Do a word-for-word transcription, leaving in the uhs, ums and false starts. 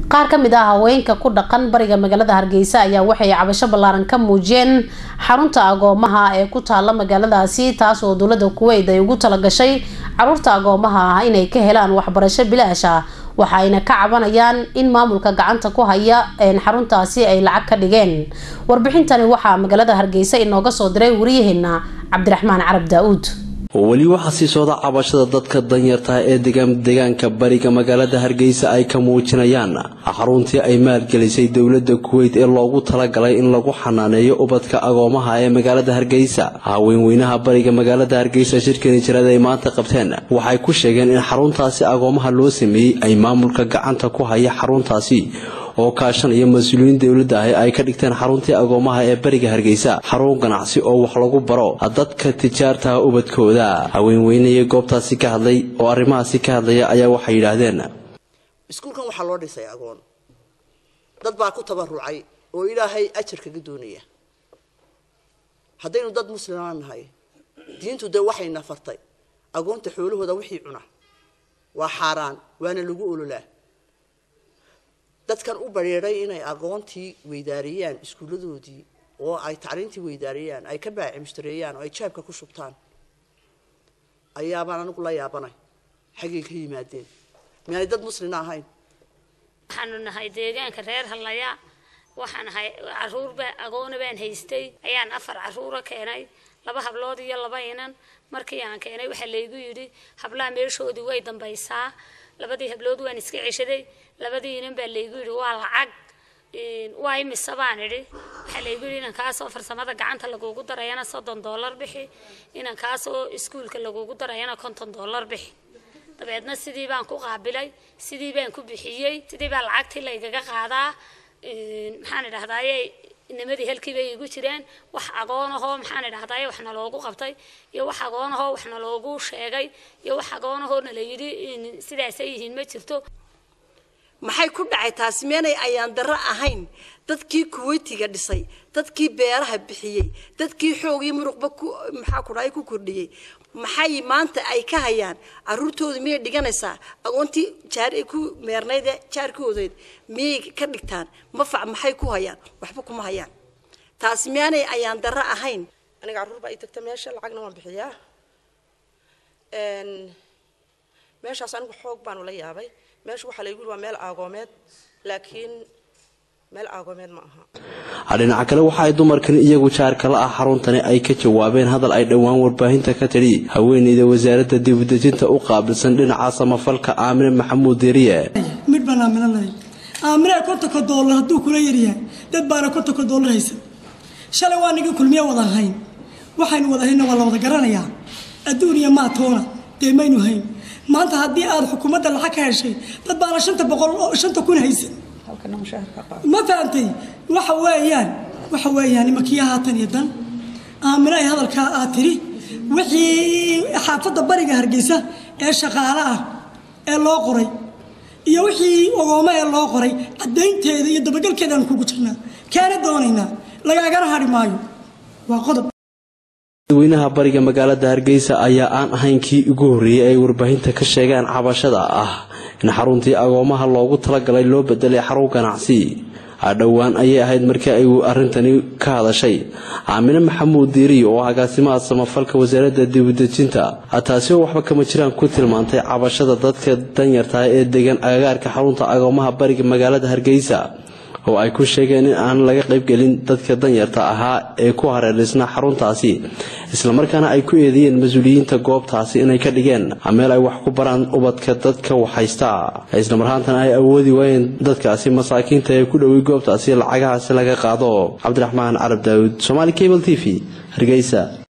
qaar ka mid ah haweenka ku dhaqan bariga magaalada Hargeysa ayaa waxay cabasho ballaaran ka muujiyeen xarunta agoomaha ee ku taala magaaladaasi taas oo dowladda Kuwait ay ugu talagashay carruurta agoomaha ah inay ka helaan waxbarasho bilaash ah waxayna ka cabanayaan in maamulka gacanta ku haya in xaruntaasi ay lacag ka dhigeen warbixintani waxa magaalada Hargeysa inooga soo diray wariyaheena Cabdiraxmaan Carab Daawud wali waxa si soo cabashada dadka danyarta ee deegaan deegaanka bariga magaalada Hargeysa ay ka muujinayaan xaruntii ay maalgelisay dawladda Kuwait ee loogu talagalay in lagu xanaaneeyo ubadka agoomaha ee magaalada Hargeysa haweenweynaha bariga magaalada Hargeysa shirkani jirada ay maanta qabteen waxay ku sheegeen in xaruntaasi agoomaha loo sameeyay ay maamulka gacanta ku haya xaruntaasi oo kaashan iyo mas'uuliyiin dawladda ay ka dhigteen xaruntii agoomaha ee bariga Hargeysa xarun ganacsi oo wax lagu baro dadka tijaarta ubadkooda haweenweynaha goobtaasi ka hadlay oo arrimahaasi ka hadlaya ayaa waxay yiraahdeen iskuulkan waxa loo dhisay agoon dad baa ku tabarucay oo Ilaahay ajar kaga doonaya haddaynu dad muslimiin nahay diintu de waxay nafartay agoonta xoolahooda wixii cuna waa xaraan waana lagu ololaa dadkan u bareeray inay aqoontii weydaariyaan iskuuladoodii oo ay tacliintii weydaariyaan ay ka baacimshtareeyaan oo ay jaabka ku shubtaan ayaa baan anigu la yaabanay xagee ka yimaadeen miyay dad muslimiin ahayn waxaanu nahay deegaanka reer Halaya waxaan nahay caruurba aqoon baan haystay ayaan afar caruura keenay laba hablood iyo laba inan markii aan keenay waxa la igu yiri hablaha meeshoodii way dambaysaa labadii hablood waan iska ceshaday labadii inan baa la igu yiri waa lacag in way misabaan iri waxa la igu yiri inaan kaas oo farsamada gacanta lagu darayana soddon dollar bixi inaan kaas oo iskuulka lagu darayana konton dollar bixi dabeedna sidii baan ku qaabilay sidii baan ku bixiyay sidii baa lacagtii la igaga qaadaa in maxaan idhahdaayay nimadii halkii bay igu jireen wax aqoon ah oo maxaan idhahdaayay waxna loogu qabtay iyo wax aqoon ah oo waxna loogu sheegay iyo wax aqoon ah oo la yiri sidaas ay yihiin ma jirto maxay ku dhacay taasi meenay ayaan daro ahayn dadkii Kuwaitiga dhisay dadkii beeraha bixiyay dadkii xoog iyo muruqba ku maxaa ku raay ku kordhiyay maxay maanta ay ka hayaan caruurtooda miyay dhiganaysaa aqoontii jaar ay ku meernayd jaarkoodeed miyay ka dhigtaan ma fac maxay ku hayaan waxba kuma hayaan taasi meenay ayaan daro ahayn aniga caruur baa ay tagtay meesha lacagna waan bixiyaa een meeshaas anigu xoog baan la yaabay meesha waxa la yiri waa meel agoomeed laakiin meel agoomeed ma aha dhinaca kale waxa ay dumarkan iyagu jaar kala ah xaruntani ay ka jawaabeen hadal ay dhawaan warbaahinta ka tiri haweeneyda wasaaradda dibadejinta u qaabilsan dhinaca samafalka Aamine Maxamuud Deeriye mid banaaminay Aamine konton dollar haduu kula yariyaa dad baana konton dollar haysan shalay waa niga kulmiye wada hayn waxaan wada hayna wala wada garanayaa adduuniya ma toona deemaynu hayn maanta hadii aad xukuumadda lacag ka heshay dad baana shanta boqol oo shanta kun haysan halka mushaharka qaad ma faantay waxa weeyaan waxa weeyaan makiyaha tan iyo dan Aamine ay hadalka aad tiri wixii xaafadda bariga Hargeysa ee shaqaale ah ee loo qoray iyo wixii ogooma ee loo qoray cadeynteeda iyo dabagalkeeda aan kugu jirnaa kaana doonayna lagaaga hari maayo waa qodob dadweynaha bariga magaalada Hargeysa ayaa aan ahayn kii ugu horeeyay ay warbaahinta ka sheegaan cabashada ah in xaruntii agoomaha loogu talagalay loo bedelay xarun ganacsi dhawaan ayay ahayd markii ay arintani ka hadashay Aamine Maxamuud Deeriye oo agaasimaha samafalka wasaaradda dibadejinta taasi oo waxba kama jiraan ku tilmaantay cabashada dadka danyarta ee deegaan agagaarka xarunta agoomaha bariga magaalada Hargeysa oo ay ku sheegeen in aan laga qayb galin dadka danyarta ahaa ee ku hareeraysna xaruntaasi isla markaana ay ku eedeeyeen mas'uuliyiinta goobtaasi inay ka dhigeen meel ay wax ku baraan ubadka dadka waxaysta isla markaana ay awoodi waayeen dadkaasi masaakiinta ee ku dhaway goobtaasi lacagahaasi laga qaado Cabdiraxmaan Carab Daawud Somali Cable T V Hargeysa.